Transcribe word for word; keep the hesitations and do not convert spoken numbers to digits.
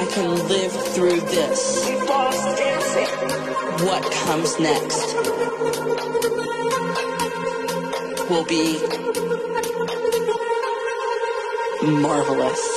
I can live through this, what comes next will be marvelous.